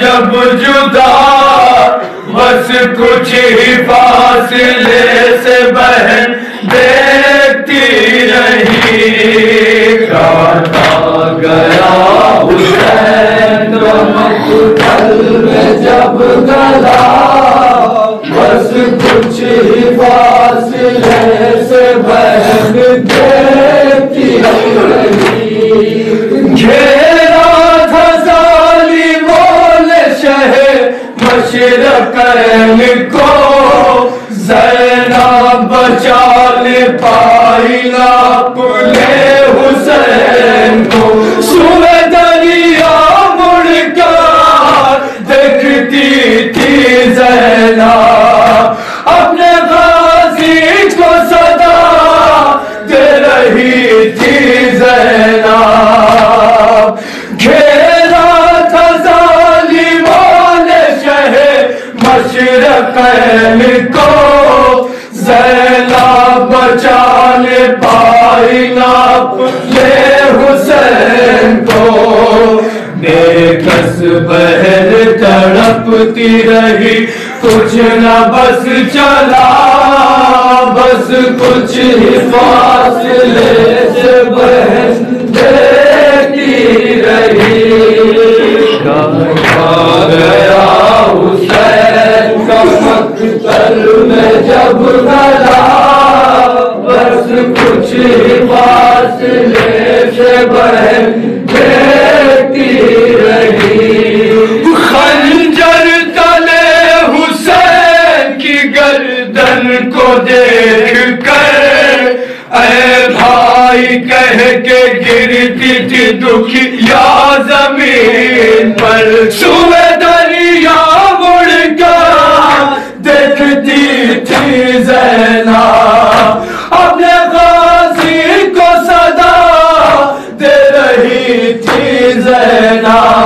جب جدا بس کچھ ہی فاصلے سے بہن دیکھتی رہی کاٹا گیا حسین کا مقتل میں جب گلا بس کچھ ہی فاصلے سے بہن دیکھتی رہی گھیرا تھا ظالموں نے شہر مشرقین کو زینب بچا لے پائی نہ اپنے حسین کو سوئے دریا مڑ کر دیکھتی تھی زینب اپنے غازی کو صدا دے رہی تھی زینب گھیرا تھا ظالموں نے شہر مشرقین کو زینب بچا لے پائی نہ اپنے حسین کو بےکس بہن تڑپتی رہی کچھ نہ بس چلا بس کچھ ہی فاصلے سے بہن دیکھتی رہی کہاں گیا حسین کا مقتل میں جب گلا بس کچھ ہی فاصلے سے بہن دیکھتی رہی خنجر تلے حسین کی گردن کو دیکھ کر اے بھائی کہہ کے گرتی تھی دکھیا زمین پر سوئے دریا مڑ کر دیکھتی تھی زینب اپنے غازی کو صدا دے رہی تھی زینب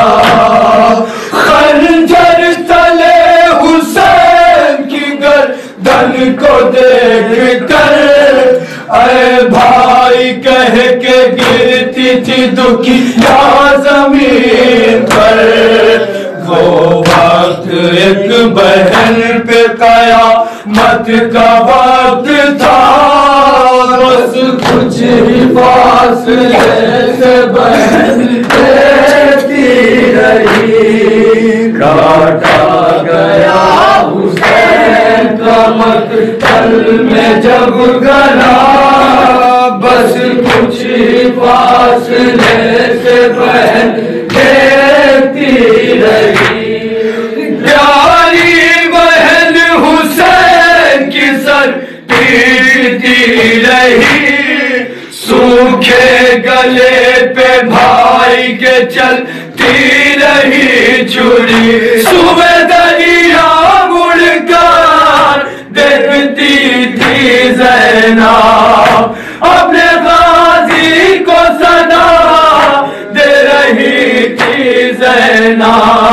خنجر تلے حسین کی گردن کو دیکھ کر اے بھائی کہہ کے گرتی تھی دکھیا زمین پر وہ وقت ایک بہن پہ قیامت کا وقت تھا بس کچھ ہی فاصلے سے بہن دیکھتی رہی کاٹا گیا حسین کا مقتل میں جب گلا بس کچھ ہی فاصلے سے بہن دیکھتی رہی پیاری بہن حسین کی سر پیٹتی رہی سوکھے گلے پہ بھائی کے چلتی رہی چھری صبح دریا مڑ کر دیکھتی تھی زینب اپنے غازی کو صدا دے رہی تھی زینب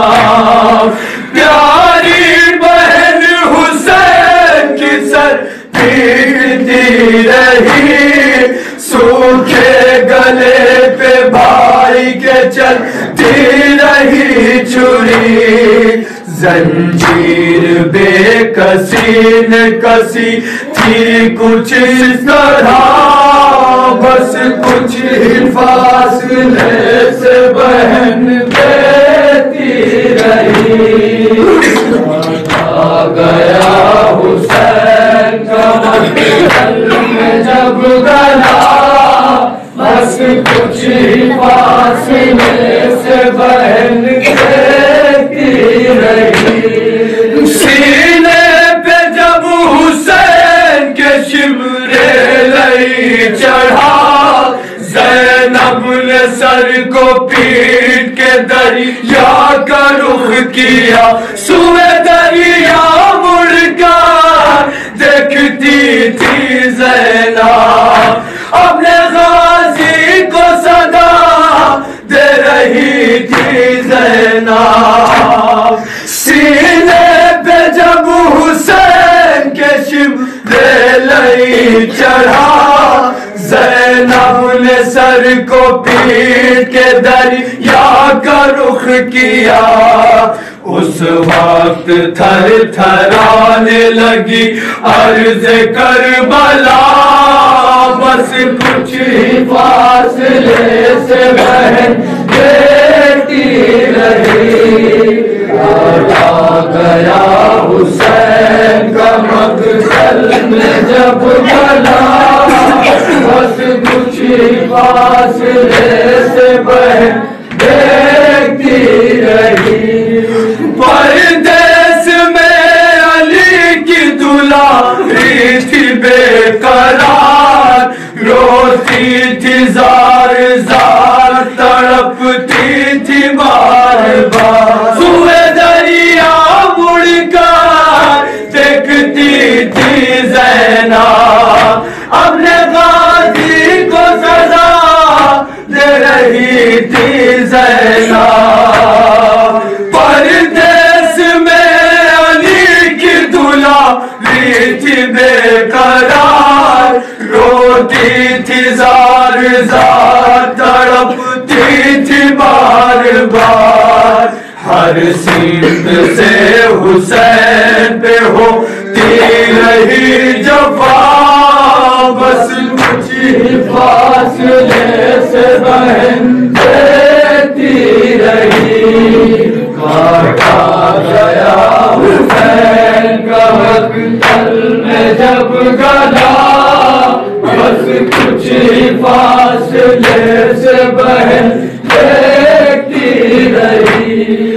پیاری بہن حسین کی سر پیٹتی رہی سوکھے گلے پہ بھائی کے چلتی رہی چھری زنجیر بے کسی نے کسی تھی کچھ اس طرح بس کچھ ہی فاصلے سے بہن دیکھتی رہی آ گیا حسین کا مقتل میں جب گلا بس کچھ ہی فاصلے سے بہن دیکھتی رہی سینے پہ جب حسین کے شمرے لئی چڑھا زینب نے سر کو پیٹ کے دریا کا رخ کیا سوئے دریا مڑ کر دیکھتی تھی زینب اپنے غازی کو صدا دے رہی تھی زینب سینے پہ جب حسین کے شمرے لئی چڑھا زینب نے سر کو پیٹ کے دریا کا رخ کیا اس وقت تھر تھرانے لگی عرض کربلا، بس کچھ ہی فاصلے سے بہن بیٹی رہی۔ آ گیا حسین کا مقتل میں جب گلا، بس کچھ ہی فاصلے سے بہن دیکھتی رہی۔ پردیس میں علی کی دلاری تھی بے قرار، روتی تھی زار زار، تڑپتی تھی بار بار، سوئے دریا مڑ کر دیکھتی تھی زینب، اپنے غازی کو سزا دے رہی تھی زینب۔ پردیس میں علی کی دلاری تھی بے قرار، روتی تھی زار زار، تڑپتی تھی بار بار، ہر سمت سے حسین پہ ہوتی رہی جفا، بس کچھ ہی فاصلے سے بہن دیتی رہی۔ کاٹا گیا حسین کا مقتل میں جب گلا، بس کچھ ہی فاصلے سے بہن دیکھتی رہی۔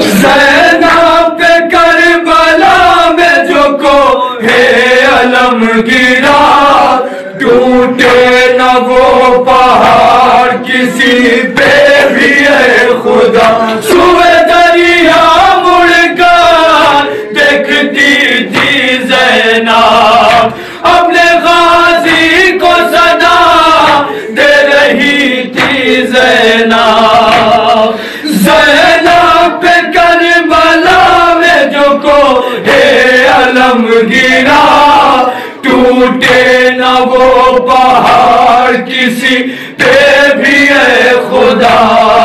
زینب پہ کربلا میں جو کوہ علم گرا، ٹوٹے نہ وہ پہاڑ کسی پہ بھی اے خدا، سوئے دریا مڑ کر دیکھتی تھی زینب، اپنے غازی کو صدا دے رہی تھی زینب۔ زینب پہ کربلا میں جو کوہ علم گرا، ٹوٹے نہ وہ پہاڑ کسی پہ بھی اے خدا،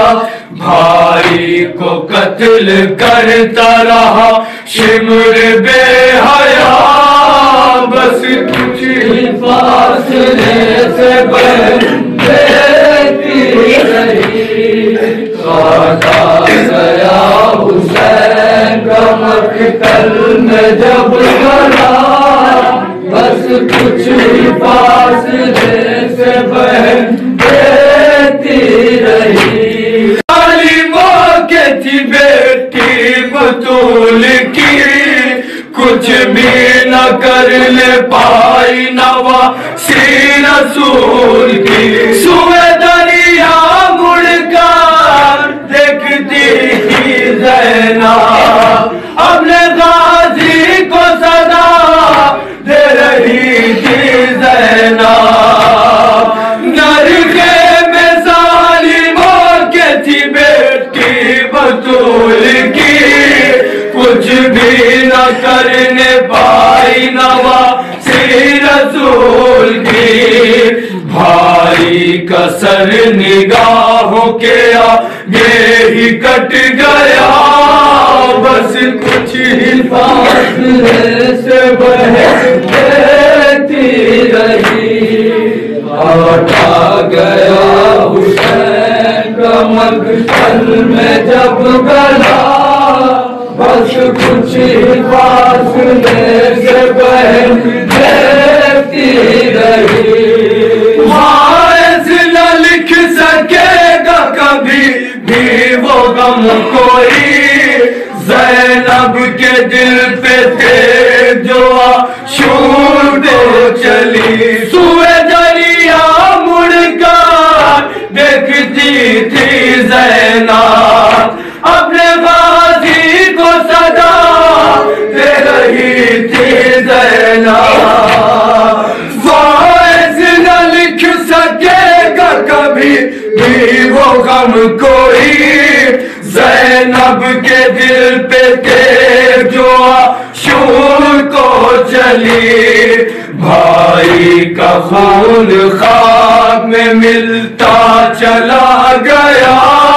بھائی کو قتل کرتا رہا شمر بے حیا، بس کچھ ہی فاصلے سے بہن دیتی رہی۔ کاٹا گیا حسین کا مقتل میں جب گلا، بس کچھ ہی فاصلے سے بہن دیتی رہی۔ عالموں کے تھی بیٹی بطول کی، کچھ بھی نہ کرنے پائی نواسی رسول کی، سوئے دریا مڑ کر دیکھتی تھی زینب، اپنے غازی کو صدا دے رہی تھی زینب۔ نرگے میں ظالموں کے تھی بیٹی بطول کی، کچھ بھی نہ کرنے پائی نواسی رسول کی، بھائی کا سر نگاہوں کے آگے ہی کٹ گیا، بس کچھ ہی فاصلے سے بہن دیتی رہی۔ کاٹا گیا حسین کا مقتل میں جب گلا، بس کچھ ہی فاصلے سے بہن دیتی رہی۔ واعظ نہ لکھ سکے گا کبھی بھی وہ غم کوئی، زینب کے دل پہ تھے جو آشور دے چلی، سوئے دریا مڑ کر دیکھتی تھی زینب، اپنے غازی کو صدا دے رہی تھی زینب۔ واعظ نہ لکھ سکے گا کبھی بھی وہ غم کوئی، زینب کے دل پہ تھے جو آشور کو چلی، بھائی کا خون خاک میں ملتا چلا گیا،